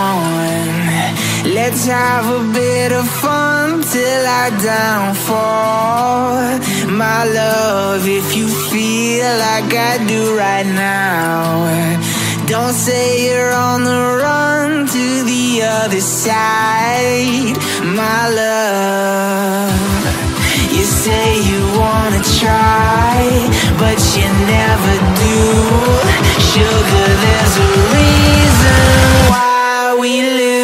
on. Let's have a bit of fun till our downfall. My love, if you feel like I do right now, don't say you're on the run to the other side. My love, you say you wanna try, but you never do. Sugar, there's a reason why we live